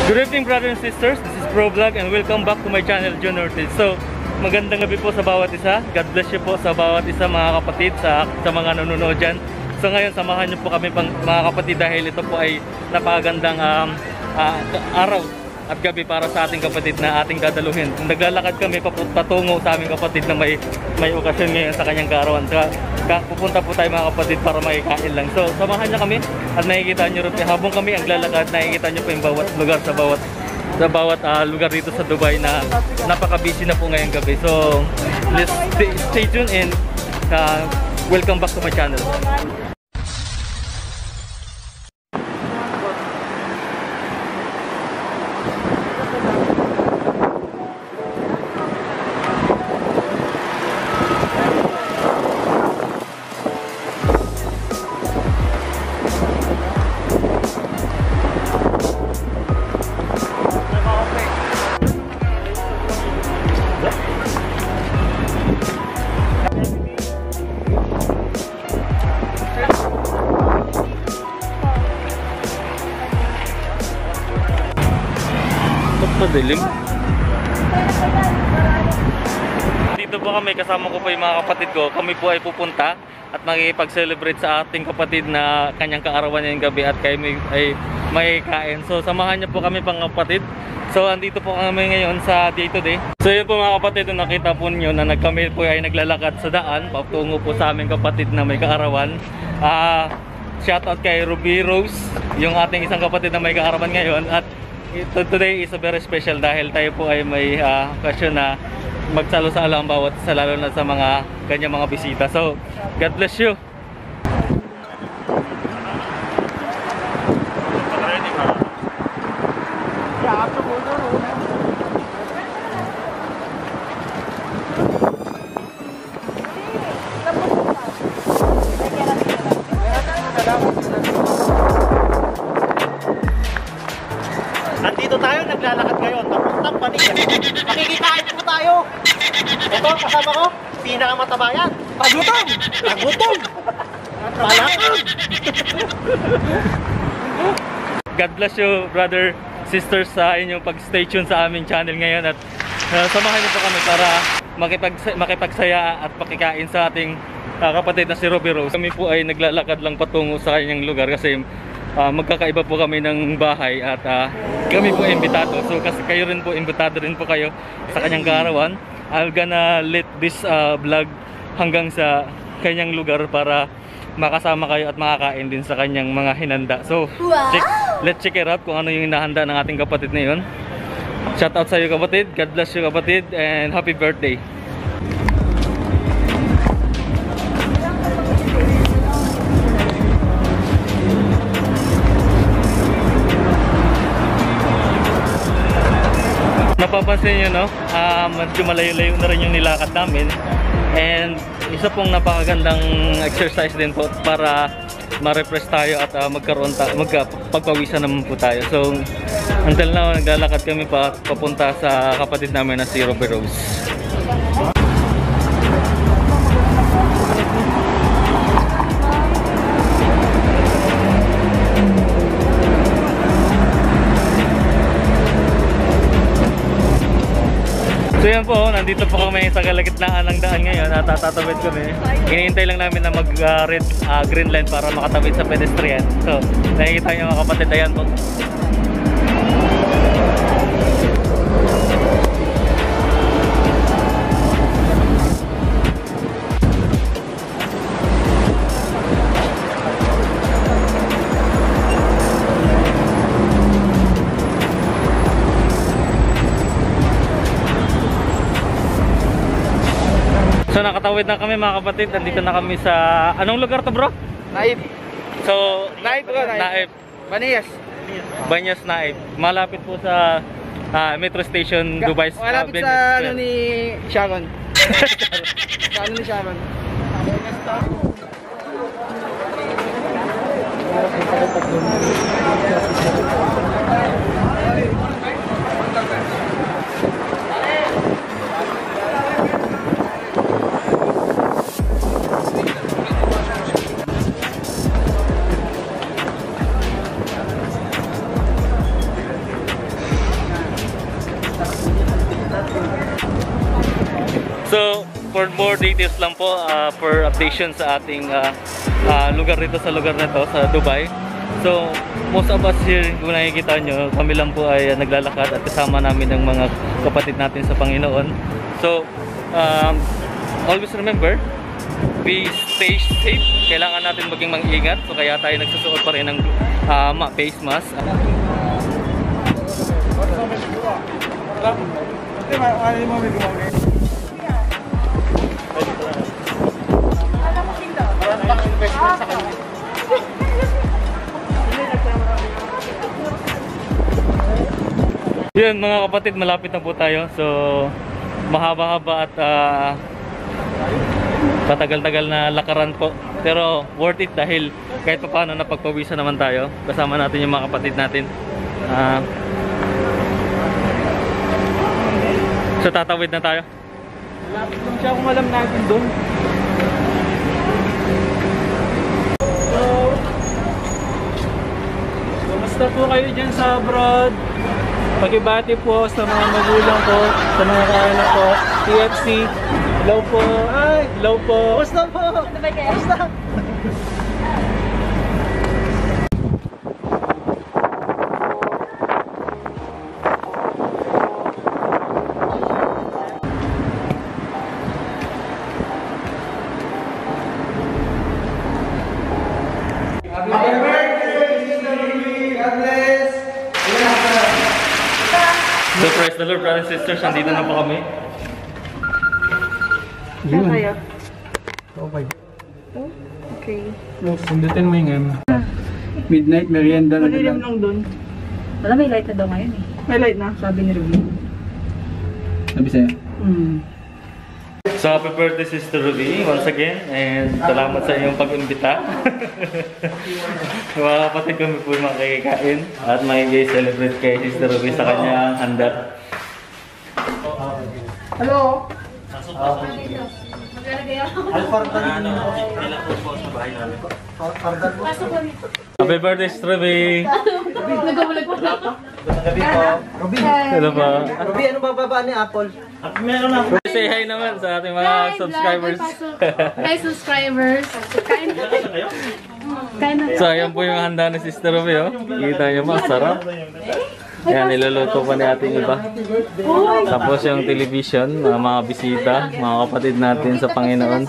Good evening, brothers and sisters. This is Pro Vlog and welcome back to my channel, John Ortiz. So, magandang gabi po sa bawat isa. God bless you po sa bawat isa, mga kapatid, sa mga nanonood dyan. So ngayon, samahan niyo po kami mga kapatid dahil ito po ay napakagandang araw at gabi para sa ating kapatid na ating dadaluhin. Naglalakad kami patungo sa aming kapatid na may okasyon ngayon sa kanyang kaarawan. Pupunta po tayo mga kapatid para makikain lang. So samahan niyo kami at nakikita niyo rin habang kami ang lalakad, nakikita niyo po yung bawat lugar sa bawat lugar dito sa Dubai na napaka-busy na po ngayong gabi. So let's stay tuned and welcome back to my channel. Madilim. Dito po kami, kasama ko pa yung mga kapatid ko. Kami po ay pupunta at makikipag-celebrate sa ating kapatid na kanyang kaarawan ngayong gabi at kami ay may kain. So samahan niyo po kami pang kapatid. So andito po kami ngayon sa day to day. So yun po mga kapatid, nakita po niyo na kami po ay naglalakad sa daan patungo po sa aming kapatid na may kaarawan. Shoutout kay Ruby Rose, yung ating isang kapatid na may kaarawan ngayon. At today is a very special dahil tayo po ay may okasyon na magsalo-salo ang bawat isa, lalo na sa mga kanyang mga bisita. So, God bless you. Nandito tayo, naglalakad ngayon. Papuntang Paniya. Makikikain po tayo. Ito ang kasama ko, pinakamatabayan. Pagutom! Pagutom! Palakad! God bless you, brother, sisters, sa inyong pag-stay tuned sa aming channel ngayon. At samahan niyo po kami para makipagsaya at pakikain sa ating kapatid na si Ruby Rose. Kami po ay naglalakad lang patungo sa kanyang lugar kasi magkakaiba po kami ng bahay at kami po imbitado. So kasi kayo rin po, imbitado rin po kayo sa kanyang kaarawan. I'm gonna let this vlog hanggang sa kanyang lugar para makasama kayo at makakain din sa kanyang mga hinanda. So let's check it out kung ano yung hinahanda ng ating kapatid na yun. Shout out sa iyo kapatid, God bless you kapatid, and happy birthday. Napapansin nyo, no? Medyo malayo-layo na rin yung nilakad namin. And isa pong napakagandang exercise din po para ma-refresh tayo at magpagpawisan naman po tayo. So, until now, naglalakad kami papunta sa kapatid namin na si Ruby Rose. So yan po, nandito po kami sa kalagitnaan ng daan ngayon at tatawid kami. Hinihintay lang namin na green line para makatawid sa pedestrian. So, nakikita nyo mga kapatid, ayan po. So nakatawid na kami mga kapatid. Nandito na kami sa anong lugar to, bro? Naib. So Naib bro, Naib. Baniyas. Banyas Naib. Malapit po sa metro station Dubai. Malapit sa ano ni Sharon. Sa ano ni Sharon. So, for more details lang po, for updation sa ating lugar dito sa lugar na to, sa Dubai. So, most of us here, kung nakikita nyo, kami lang po ay naglalakad at kasama namin ng mga kapatid natin sa Panginoon. So, always remember, we stay safe. Kailangan natin maging mag-ingat. So, kaya tayo nagsusuot pa rin ng face mask. Yun mga kapatid, malapit na po tayo. So, mahaba-haba at patagal-tagal na lakaran po. Pero worth it dahil kahit pa paano napagpawisan naman tayo. Kasama natin yung mga kapatid natin. So tatawid na tayo. Malapit lang siya kung alam natin doon. Kumusta po kayo dyan sa abroad? Pakibati po sa mga magulang ko, sa mga kaanak ko, TFC. Hello po. Ay, hello po. Kumusta po? Kumusta? So praise the Lord, brothers and sisters, nandito na po kami. Saan kayo? Okay. Okay. Sundutin mo yung midnight merienda na Malilim lang doon. Wala, may light na daw ngayon eh. May light na? Sabi ni Ruby. Sabi sa'yo? So happy birthday Sister Ruby once again, and salamat sa iyong pag-imbita. Mga kapatid kami po makikikain at makikicelebrate kay Sister Ruby sa kanyang handa. Hello? Happy birthday Sister Ruby! Nagabulag po na. Ruby. Hello po. Ruby, ano bababa ni Apple? Meron na. Say hi naman sa ating mga subscribers. Hi subscribers. Kain na. Kain na. So ayan po yung handa ni Sister Ruby, oh. Kita niyo, masarap. Yan, niluluto pa ni ating iba. Tapos yung television, mga bisita, mga kapatid natin sa Panginoon.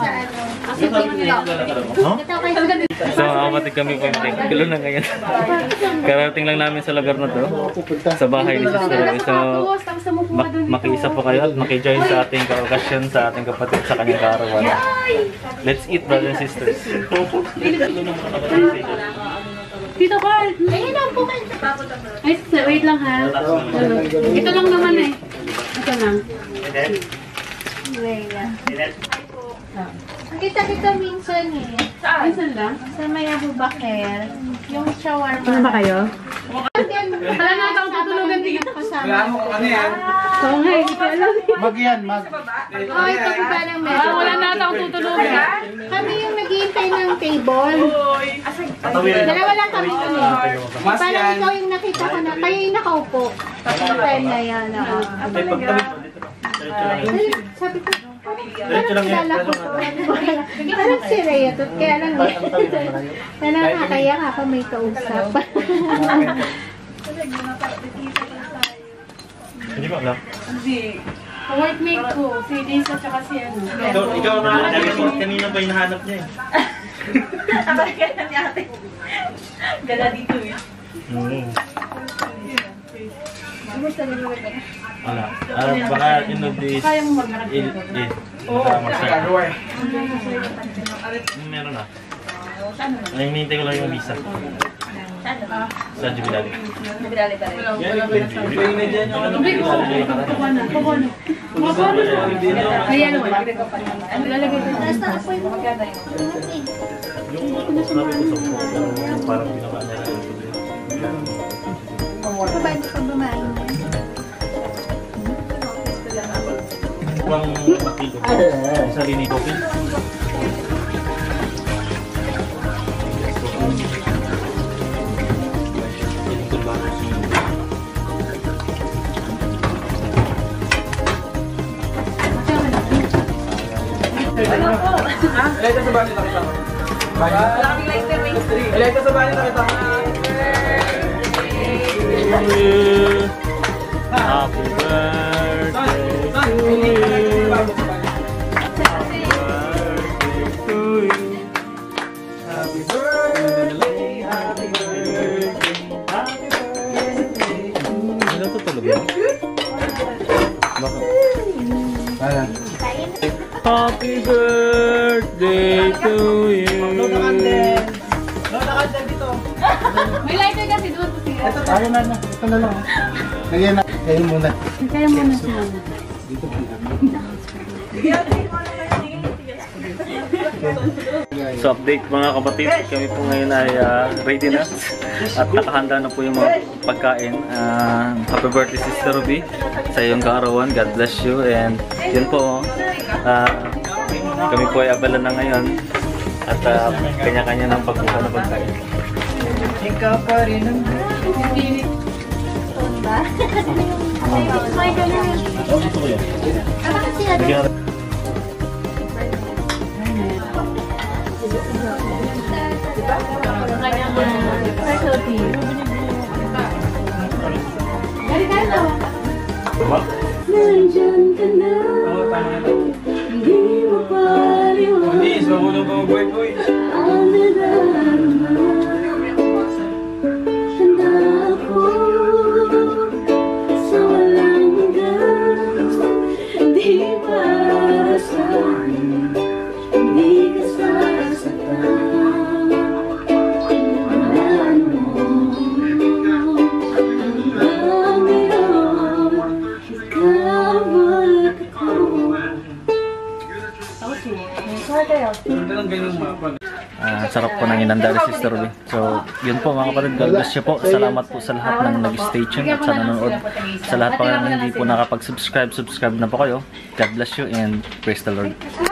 So mga kapatid kami po, gulo na ngayon. Karating lang namin sa lugar na to, sa bahay ni Sister Ruby. So makiisa po kayo at makijoin sa ating kaokasyon, sa ating kapatid sa kanyang kaarawan. Let's eat, brothers and sisters. Tito Carl! Ayun lang po kayo. Ay, wait lang ha. Ito lang naman eh. Ito lang. Leila. Kita-kita minsan eh. Minsan lang? Sa may Abu Bakr, yung shawarma. Ano ba kayo? Wala na akong tutulugan din yung kasama. Ano yan? Oo nga, hindi ko alam. Mag. Oh, ito ko ba lang meron? Wala na akong tutulugan. Kami yung naghihintay ng table. Dalawa lang kami kami. Parang ikaw yung nakita ko na, kayo yung nakaupo. Yung time na yan. Sabi ko, parang kilala ko to. Parang si Rhea to. Kaya lang eh. Na nakakaya ka pa may kausap. Hindi ba alam? Workmate ko, si Lisa tsaka si ano. Ikaw na kanina pa hinahanap niya eh. Abay ka na ni ate. Gala dito eh. Wala. Baka inog is... Kaya mo mag-harap dito. Meron na. Ay, hinihintay ko lang yung visa. Sa Jubilali. Nabidali pa rin. Tubig ko. Kukuha na. Kukuha na. Ayan wala. Lalagay ko. Maganda yun. Yung sinabi ko sa mga parang pinaka-alala. Babae ka bumain. Ibang matilo. Sa linig coffee. Ilay ito sa banyo nakita ko. Wala kaming lighter eh. Ilay ito sa banyo nakita ko. Happy birthday to you. Happy birthday to you. Happy birthday, happy birthday, happy birthday. Ano to talaga? Bakit? Happy birthday to you. Load na candle. Load na candle dito. May lighter kasi doon. Sige. Tayo na na. Ito na lang. Lagyan na. Kayo muna. Kaya muna sila. So update mga kapatid, kami po ngayon ay ready na at nakahanda na po yung mga pagkain. Happy birthday Sister Ruby sa iyong kaarawan, God bless you, and yun po, kami po ay abala na ngayon at kanya-kanya ng pagkuha na pagkain. Ikaw pa rin ang Ba? May ganun. Gusto ko yan. Bakit sila doon? Bigyan natin. Specialty. Diba? Nandyan ka na. Hindi mo paliwanag. Please, mahulog ko boy. Ang nadarama. Handa ako sa walang hanggan. Hindi para sa'kin, hindi ka sasaktan. Sarap po ng inanda ni Sister Ruby. So, yun po mga kapatid. God bless you po. Salamat po sa lahat ng nag-stay tuned at sa nanonood. Sa lahat pa ng hindi po nakapag-subscribe, subscribe na po kayo. God bless you and praise the Lord.